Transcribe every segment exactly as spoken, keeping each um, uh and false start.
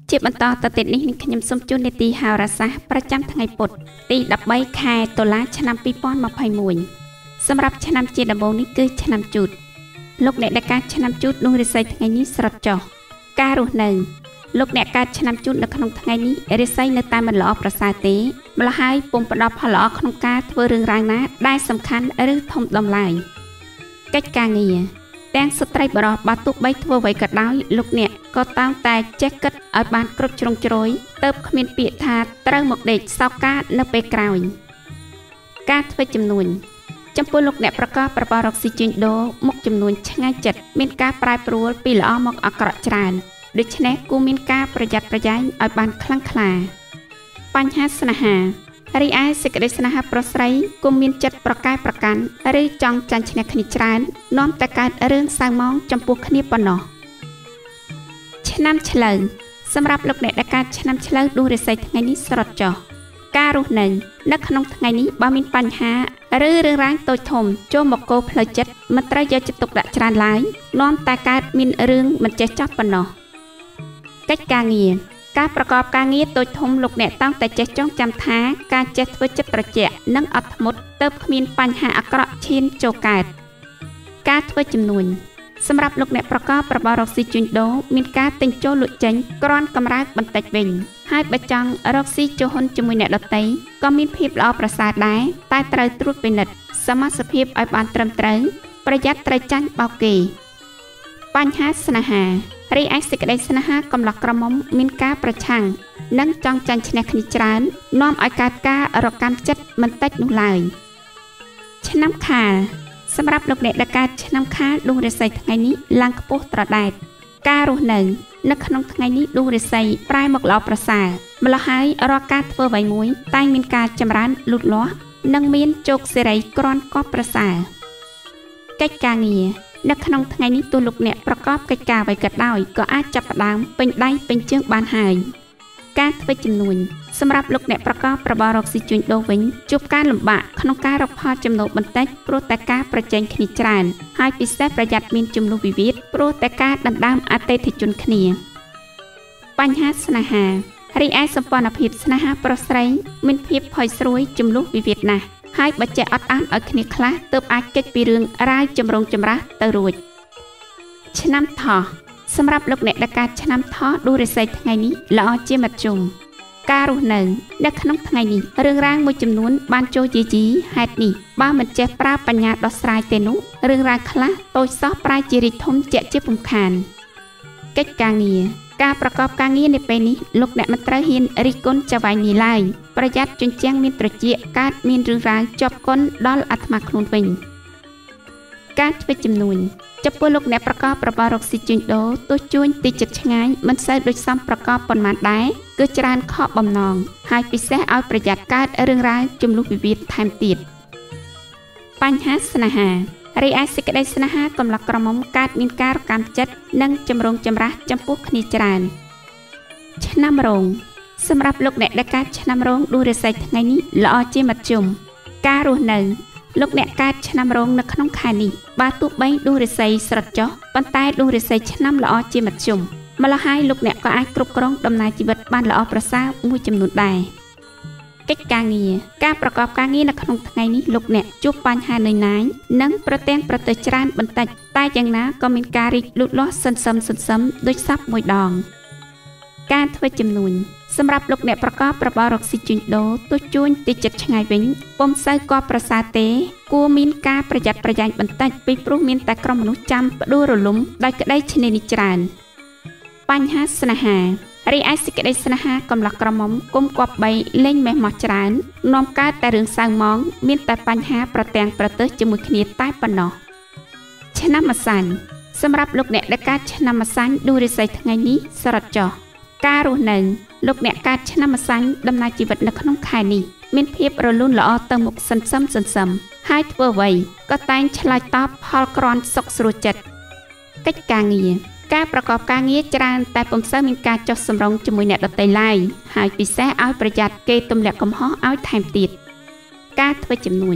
ជាបន្តទៅទៀតនេះខ្ញុំសូមជូននីតិហោរាសាស្ត្រប្រចាំថ្ងៃពុធទីដប់បីខែតុលាឆ្នាំពីរពាន់ម្ភៃមួយសម្រាប់ឆ្នាំជាដំបូងនេះគឺឆ្នាំជូតលោកអ្នកដែលកើតឆ្នាំជូតនោះរាសីថ្ងៃនេះស្រត់ចុះការរស់នៅលោកអ្នកកើតឆ្នាំជូតនៅក្នុងថ្ងៃនេះរាសីនៅតែមិនល្អប្រសើរទេម្ល៉េះហើយពុំផ្ដល់ផលល្អក្នុងការធ្វើរឿងរ៉ាវណាដែលសំខាន់ឬធំដុំឡើយកិច្ចការងារទាំងស្ត្រីបរោះបើទោះបីធ្វើអ្វីក៏ដោយលោកអ្នកក៏តាំងតែចេះគិតឲ្យបានគ្រប់ជ្រុងជ្រោយទៅគ្មានពាក្យថាត្រូវមកដេកសោកការនៅពេលក្រោយការធ្វើចំនួនចំពោះលោកអ្នកប្រកបប្រព័ន្ធរកស៊ីជួញដូរមុខចំនួនឆ្ងាយចិត្តមានការប្រែប្រួលពីល្អមកអាក្រក់ច្រើនដូច្នេះគួរមានការប្រយ័ត្នប្រយែងឲ្យបានខ្លាំងក្លាបញ្ហាស្នេហារីឯសេចក្តីស្នេហាប្រុសស្រីគុំមានចិត្តប្រកែកប្រកាន់ឬចង់ចាញ់ឈ្នះគ្នាច្រើននាំតែកើតរឿងសៅហ្មងចំពោះគ្នាប៉ុណ្ណោះឆ្នាំឆ្លូវសម្រាប់លោកអ្នកដែលកើតឆ្នាំឆ្លូវដួងរាសីថ្ងៃនេះស្រត់ចុះការរស់នៅនៅក្នុងថ្ងៃនេះបើមានបញ្ហាឬរឿងរ៉ាវតូចធំចូលមកកោផ្លូវចិត្តមិនត្រូវយកចិត្តទុកដាក់ច្រើនឡើយនាំតែកើតមានរឿងមិនចេះចប់ប៉ុណ្ណោះកិច្ចការងារការប្រកបការងារតូចធំលោកអ្នកតាំងតែចេះចងចាំថាការចេះធ្វើចិត្តត្រជាក់និងអត់ធ្មត់ទៅគ្មានបញ្ហាអាក្រក់ឈានចូលកើតការធ្វើចំនួនសម្រាប់លោកអ្នកប្រកបប្រព័ន្ធរកស៊ីជួញដូរមានការទិញចូលលក់ចេញក្រាន់កម្រើកបន្តិចវិញហើយបើចង់រកស៊ីចូលហ៊ុនជាមួយអ្នកដទៃក៏មានភាពល្អប្រសើរដែរតែត្រូវត្រួតពិនិត្យសមាសភាពឲ្យបានត្រឹមត្រូវប្រយ័ត្នត្រូវចាញ់បោកគេបញ្ហាស្នេហារីឯសេចក្តីស្នេហាកំឡោះក្រមុំមានការប្រឆាំងនិងចង់ចាញ់ឈ្នះគ្នាច្រើននាំឲ្យកើតការរកម្មចិត្តមិនតិចនោះឡើយឆ្នាំខាលសម្រាប់លោកអ្នកដែលកើតឆ្នាំខាលដួងរាសីថ្ងៃនេះឡើងខ្ពស់ត្រដែតការរស់នៅនៅក្នុងថ្ងៃនេះដួងរាសីប្រែមកល្អប្រសើរម្ល៉េះហើយរាល់ការធ្វើអ្វីមួយតែមានការចម្រើនលូតលាស់និងមានជោគសេរីគ្រាន់ក៏ប្រសើរកិច្ចការងារនៅក្នុងថ្ងៃនេះទូលោកអ្នកប្រកបកិច្ចការអ្វីក៏ដោយក៏អាចចាប់ផ្ដើមពេញដៃពេញជើងបានហើយការធ្វើចំនួនសម្រាប់លោកអ្នកប្រកបប្រព័ន្ធរកស៊ីជួញដូរវិញជួបការលំបាកក្នុងការរកផលចំណូលបន្តិចព្រោះតែការប្រជែងគ្នាច្រើនហើយពិសេសប្រយ័ត្នមានចំនួនវិវាទព្រោះតែការដណ្ដើមអតិថិជនគ្នាបញ្ហាស្នេហារីឯសម្ព័ន្ធភាពស្នេហាប្រុសស្រីមានភាពផុយស្រួយចំនួនវិវាទណាស់ហើយបើចេះអត់អានឲ្យគ្នាខ្លះទើបអាចកិច្ចពីរឿងរាយចម្រូងចម្រាសទៅរួចឆ្នាំថោះសម្រាប់លោកអ្នកដែលកើតឆ្នាំថោះដួងរាសីថ្ងៃនេះល្អជាមធ្យមការរស់នៅនៅក្នុងថ្ងៃនេះរឿងរ៉ាវមួយចំនួនបានចូលជាជីហេតុនេះបើមិនចេះប្រើបញ្ញាដោះស្រាយទេនោះរឿងរ៉ាវខ្លះតូចសោះប្រែជារីកធំជាក់ជាពំខានកិច្ចការងារការប្រកបការងារនៅពេលនេះលោកអ្នកមិនត្រូវហ៊ានរិះគន់ចៅហ្វាយនេះឡើយប្រយ័ត្នជញ្ជាំងមានត្រចៀកកើតមានរឿងរ៉ាវជាប់គុណដល់អាត្មាខ្លួនវិញការធ្វើចំនួនចំពោះលោកអ្នកប្រកបប្រព័ន្ធរកស៊ីជួញដូរទោះជួញទីចិត្តឆ្ងាយមិនសូវដូចសមប្រកបប៉ុន្មានដែរគឺច្រើនខកបំណងហើយពិសេសឲ្យប្រយ័ត្នកើតរឿងរ៉ាវចំនួនវិវាទថែមទៀតបញ្ហាស្នេហារីឯសេចក្តីស្នេហាកំឡោះក្រមុំកើតមានការរកម្មចិត្តនិងចម្រូងចម្រាសចំពោះគ្នាច្រើនឆ្នាំរោងសម្រាប់លោកអ្នកដែលកើតឆ្នាំរោងដួងរាសីថ្ងៃនេះល្អជាមធ្យមការរស់នៅលោកអ្នកកើតឆ្នាំរោងនៅក្នុងខែនេះបើទោះបីដួងរាសីស្រត់ចុះប៉ុន្តែដួងរាសីឆ្នាំល្អជាមធ្យមម្ល៉េះហើយលោកអ្នកក៏អាចគ្រប់គ្រងដំណើរជីវិតបានល្អប្រសើរមួយចំនួនដែរកិច្ចការងារការប្រកបការងារនៅក្នុងថ្ងៃនេះលោកអ្នកជួបបញ្ហានឿយណាយនិងប្រទាំងប្រទើច្រើនបន្តិចតែយ៉ាងណាក៏មានការរីកលូតលាស់សន្សឹមសន្សឹមដូចសពមួយដងការធ្វើចំនួនសម្រាប់លោកអ្នកប្រកបប្រព័ន្ធរកស៊ីជួញដូរទោះជួញទីចិត្តឆ្ងាយវិញពុំសូវក៏ប្រសើរទេគួរមានការប្រយ័ត្នប្រយែងបន្តិចពីព្រោះមានតែក្រុមមនុស្សចាំផ្ដួលរលំដោយក្តីឈ្នានីសច្រើនបញ្ហាស្នេហារីឯសេចក្តីស្នេហាកំឡោះក្រមុំគុំគប្បីលេងមេះម៉ោះច្រើននាំកើតតែរឿងសៅហ្មងមានតែបញ្ហាប្រទាំងប្រទើសជាមួយគ្នាតែប៉ុណ្ណោះឆ្នាំម្សាញ់សម្រាប់លោកអ្នកដែលកើតឆ្នាំម្សាញ់ដួងរាសីថ្ងៃនេះស្រត់ចុះការរស់នៅលោកអ្នកកើតឆ្នាំម្សាញ់ដំណើរជីវិតនៅក្នុងខែនេះមានភាពរលូនល្អទៅមុខសន្សឹមសន្សឹមហើយធ្វើអ្វីក៏តែងឆ្លើយតបផលគ្រាន់សុខស្រួលចិត្តកិច្ចការងារការប្រកបការងារច្រើនតែពុំសូវមានការចុះសម្រុងជាមួយអ្នកដទៃឡើយហើយពិសេសឲ្យប្រយ័ត្នគេទម្លាក់កំហុសឲ្យថែមទៀតការធ្វើចំនួន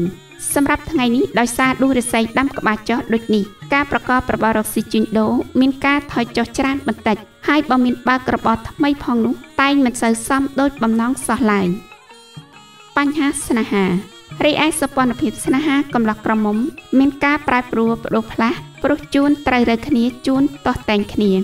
សម្រាប់ថ្ងៃនេះដោយសារដួងរាសីដាំក្បាលចុះដូចនេះការប្រកបរបររកស៊ីជួញដូរមានការថយចុះច្រើនបន្តិចហើយបើមានបើករបរថ្មីផងនោះតែងមិនសូវសមដូចបំណងសោះឡើយបញ្ហាស្នេហារីឯសម្ព័ន្ធភាពស្នេហាកំឡោះក្រមុំមានការប្រែប្រួលប្ដូរផ្លាស់ព្រោះជួនត្រូវរើគ្នាជួនទាស់តែងគ្នា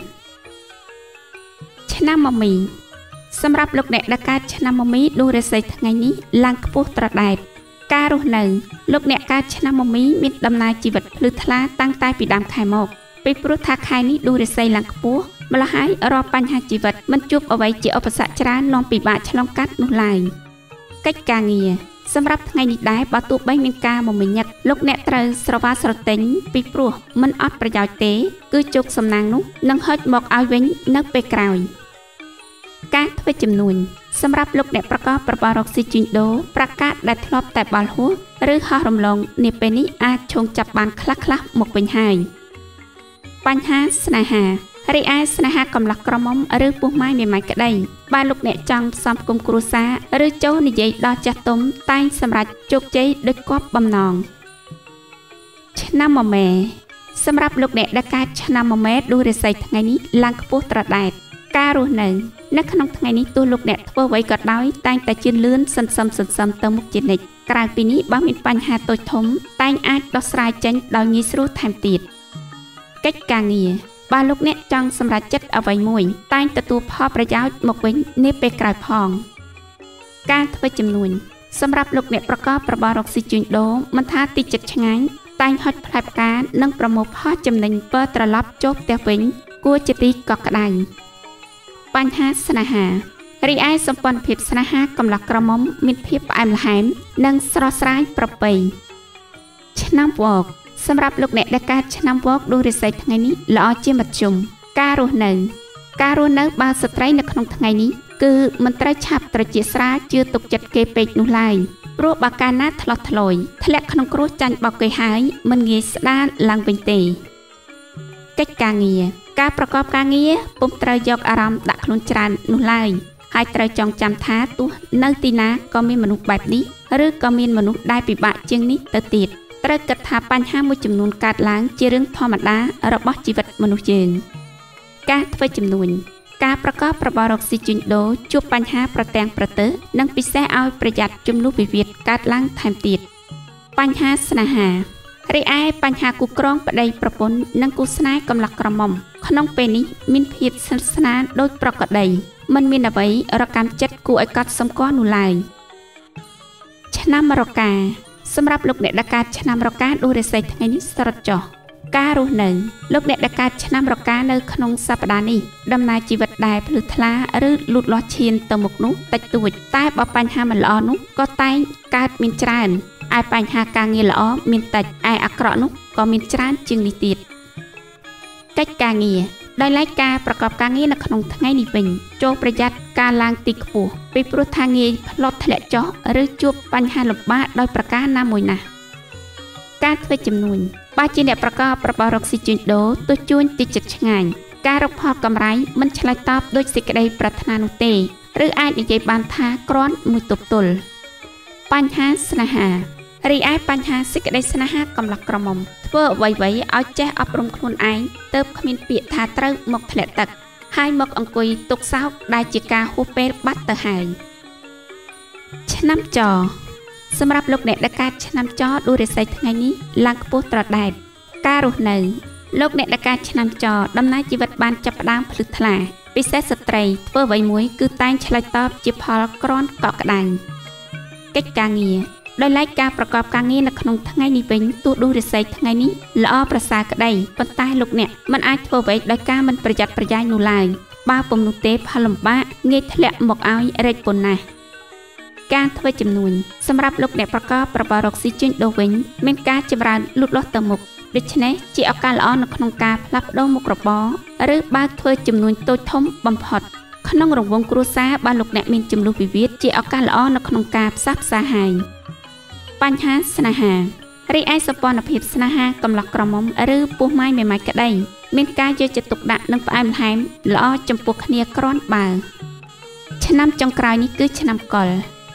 ឆ្នាំមមីសម្រាប់លោកអ្នកដែលកើតឆ្នាំមមីដួងរាសីថ្ងៃនេះឡើងខ្ពស់ត្រដែតការរស់នៅលោកអ្នកកើតឆ្នាំមមីមានដំណើរជីវិតភ្លឺថ្លាតាំងតែពីដើមខែមកពីព្រោះថាខែនេះដួងរាសីឡើងខ្ពស់ម្ល៉េះហើយរាល់បញ្ហាជីវិតមិនជួបអ្វីជាឧបសគ្គច្រើននាំពិបាកឆ្លងកាត់នោះឡើយកិច្ចការងារសម្រាប់ថ្ងៃនេះដែរបើទោះបីមានការមមាញឹកលោកអ្នកត្រូវស្រវាស្រទិញពីព្រោះមិនអត់ប្រយោជន៍ទេគឺជោគសំណាងនោះនឹងហុចមកឲ្យវិញនៅពេលក្រោយការធ្វើចំនួនសម្រាប់លោកអ្នកប្រកបរបររកស៊ីជួញដូរប្រកាសដែលធ្លាប់តែបាល់ហួសឬហោះរំលងនាពេលនេះអាចឈោងចាប់បានខ្លះៗមកវិញហើយបញ្ហាស្នេហារីឯស្នេហាកំឡោះក្រមុំឬពោះម៉ាយមេម៉ាយក្តីបើលោកអ្នកចង់ផ្សំផ្គុំគ្រួសារឬចូលនិយាយដល់ចាស់ទុំតែងសម្រាប់ជោគជ័យដូចគប់បំណងឆ្នាំមមែសម្រាប់លោកអ្នកដែលកើតឆ្នាំមមែដួងរាសីថ្ងៃនេះឡើងខ្ពស់ត្រដែតការរស់នៅនៅក្នុងថ្ងៃនេះទោះលោកអ្នកធ្វើអ្វីក៏ដោយតែងតែជឿនលឿនសន្សំសន្សំទៅមុខជានិច្ចក្រៅពីនេះបើមានបញ្ហាតូចធំតែងអាចដោះស្រាយចេញដោយងាយស្រួលថែមទៀតកិច្ចការងារបើលោកអ្នកចង់សម្រេចចិត្តអ្វីមួយតែងទទួលផលប្រយោជន៍មកវិញនាពេលក្រោយផងការធ្វើចំនួនសម្រាប់លោកអ្នកប្រកបរបររកស៊ីជួញដូរមិនថាទីចិត្តឆ្ងាញ់តែងហុចផ្លែផ្កានិងប្រមូលផលចំណេញពើត្រឡប់ចូលផ្ទះវិញគួរជាទីកក់ក្ដៅបញ្ហាស្នេហារីឯសម្ព័ន្ធភាពស្នេហាកំឡោះក្រមុំមានភាពផ្អែមល្ហែមនិងស្រស់ស្រាយប្រពៃឆ្នាំវកសម្រាប់លោកអ្នកដែលកើតឆ្នាំវកដួងរាសីថ្ងៃនេះល្អជាមធ្យមការរស់នៅការរស់នៅបើស្ត្រីនៅក្នុងថ្ងៃនេះគឺមិនត្រូវឆាប់ត្រជាស្រាជឿទុកចិត្តគេពេកនោះឡើយព្រោះបើកាលណាឆ្លោះឆ្លយធ្លាក់ក្នុងគ្រោះចាញ់បោកគេហើយមិនងាយស្ដារឡើងវិញទេកិច្ចការងារការប្រកបការងារពុំត្រូវយកអារម្មណ៍ដាក់ខ្លួនច្រើននោះឡើយហើយត្រូវចងចាំថាទោះនៅទីណាក៏មានមនុស្សបែបនេះឬក៏មានមនុស្សដែលពិបាកជាងនេះទៅទៀតត្រូវគិតថាបញ្ហាមួយចំនួនកើតឡើងជារឿងធម្មតារបស់ជីវិតមនុស្សយើងការធ្វើចំនួនការប្រកបរបររកស៊ីជួញដូរជួបបញ្ហាប្រទាំងប្រទើនិងពិសេសឲ្យប្រយ័ត្នចំនួនវិវាទកើតឡើងថែមទៀតបញ្ហាស្នេហារីឯបញ្ហាគូក្រងប្តីប្រពន្ធនិងគូស្នេហ៍កំឡោះក្រមុំក្នុងពេលនេះមានភាពស្និទ្ធស្នាលដូចប្រក្រតីមិនមានអ្វីរកម្មចិត្តគួរឲ្យកត់សម្គាល់នោះឡើយឆ្នាំរកាសម្រាប់លោកអ្នកដែលកើតឆ្នាំរកាដួងរាសីថ្ងៃនេះស្រត់ចុះការរស់នៅលោកអ្នកដែលកើតឆ្នាំរកានៅក្នុងសប្តាហ៍នេះដំណើរជីវិតដែលភ្លឺថ្លាឬលូតលាស់ឈានទៅមុខនោះតិចតួចតែបើបញ្ហាមិនល្អនោះក៏តែងកើតមានច្រើនឯបញ្ហាការងារល្អមានតិចឯអាក្រក់នោះក៏មានច្រើនជាងនេះទៀតកិច្ចការងារដោយឡែកការប្រកបការងារនៅក្នុងថ្ងៃនេះវិញចូលប្រយ័ត្នការឡើងទីខ្ពស់ពីព្រោះថាងាយផ្លត់ធ្លាក់ចុះឬជួបបញ្ហាលំបាកដោយប្រការណាមួយណាការធ្វើចំនួនបើជាអ្នកប្រកបរបររកស៊ីជួញដូរទោះជួញទីចិត្តឆ្ងាញ់ការរកផលកម្រៃមិនឆ្លើយតបដោយសេចក្តីប្រាថ្នានោះទេឬអាចនិយាយបានថាគ្រាន់មួយទប់ទល់បញ្ហាស្នេហារីឯបញ្ហាសេចក្តីស្នេហាកំឡោះក្រមុំធ្វើអ្វីៗឲ្យចេះអប់រំខ្លួនឯងទើបគ្មានពាក្យថាត្រូវមកធ្លាក់ទឹកហើយមកអង្គុយទុកសោកដែលជាការហួសពេលបាត់ទៅហើយឆ្នាំចសម្រាប់លោកអ្នកដែលកើតឆ្នាំចដួងរាសីថ្ងៃនេះឡើងខ្ពស់ត្រដែតការរស់នៅលោកអ្នកដែលកើតឆ្នាំចដំណើរជីវិតបានចាប់ផ្ដើមភ្លឺថ្លាពិសេសស្ត្រីធ្វើអ្វីមួយគឺតែងឆ្លើយតបជាផលគ្រាន់កក់ក្ដៅកិច្ចការងារដោយឡែកការប្រកបការងារនៅក្នុងថ្ងៃនេះវិញទោះដួងរាសីថ្ងៃនេះល្អប្រសើរក្តីប៉ុន្តែលោកអ្នកមិនអាចធ្វើអ្វីដោយការមិនប្រយ័ត្នប្រយែងនោះឡើយបើពុំនោះទេផលលំបាកងាយធ្លាក់មកឲ្យរែកពុនណាស់ការធ្វើចំនួនសម្រាប់លោកអ្នកប្រកបរបររកស៊ីជួញដូរវិញមានការចម្រើនលូតលាស់ទៅមុខដូច្នេះជាឱកាសល្អនៅក្នុងការផ្លាស់ប្ដូរមុខរបរឬបើកធ្វើចំនួនតូចធំបំផុតក្នុងរង្វង់គ្រួសារបើលោកអ្នកមានចំនួនវិវាទជាឱកាសល្អនៅក្នុងការផ្សះផ្សាហើយបញ្ហាស្នេហារីឯសម្ព័ន្ធភាពស្នេហាកំឡោះក្រមុំឬពោះម៉ាយមេម៉ាយក្តីមានការយកចិត្តទុកដាក់និងផ្អែមល្ហែមល្អចំពោះគ្នាគ្រាន់បើឆ្នាំចុងក្រោយនេះគឺឆ្នាំកុរ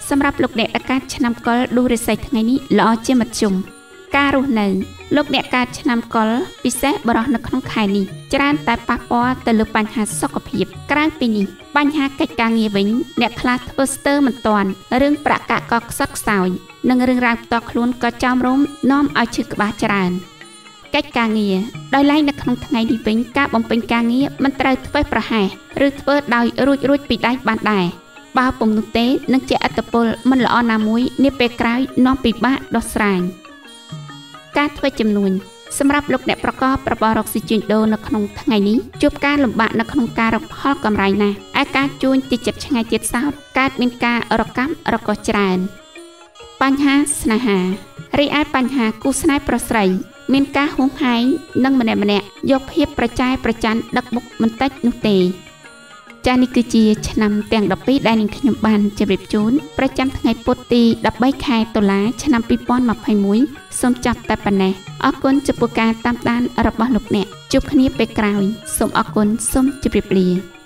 សម្រាប់លោកអ្នកដែលកើតឆ្នាំកុរឌូរិស័យថ្ងៃនេះល្អជាមធ្យមការរស់នៅលោកអ្នកកើតឆ្នាំកុរពិសេសបរោះនៅក្នុងខែនេះច្រើនតែប៉ះពាល់ទៅលើបញ្ហាសុខភាពក្រៅពីនេះបញ្ហាកិច្ចការងារវិញអ្នកខ្លះធ្វើស្ទើរមិនទាន់រឿងប្រាក់កាក់ក៏ខ្សត់ខ្សោយនិងរឿងរ៉ាវផ្ទាល់ខ្លួនក៏ចោមរោមនាំឲ្យឈឺក្បាលច្រើនកិច្ចការងារដោយឡែកនៅក្នុងថ្ងៃនេះវិញការបំពេញការងារមិនត្រូវធ្វើប្រហែសឬធ្វើដោយរួចរួចពីដៃបានដែរបើពុំនោះទេនឹងជាអត្តពលមិនល្អណាមួយនាពេលក្រោយនាំពិបាកដោះស្រាយការធ្វើចំនួនសម្រាប់លោកអ្នកប្រកបរបររកស៊ីជួញដូរនៅក្នុងថ្ងៃនេះជួបការលំបាកនៅក្នុងការរកផលកម្រៃណាស់ឯការជួញទីចិត្តឆ្ងាយទៀតសោតកើតមានការរកម្មរកុសច្រើនបញ្ហាស្នេហារីឯបញ្ហាគូស្នេហ៍ប្រុសស្រីមានការហួងហែងនិងម្នាក់ម្នាក់យកភាពប្រចែប្រច័ណ្ឌដឹកមុខបន្តិចនោះទេចា៎នេះគឺជាឆ្នាំទាំងដប់ពីរដែលនាងខ្ញុំបានជម្រាបជូនប្រចាំថ្ងៃពុធទីដប់បីខែតុលាឆ្នាំពីរពាន់ម្ភៃមួយសូមចាប់តែប៉ុណ្ណេះអរគុណចំពោះការតាមដានរបស់លោកអ្នកជួបគ្នាពេលក្រោយសូមអរគុណសូមជម្រាបលា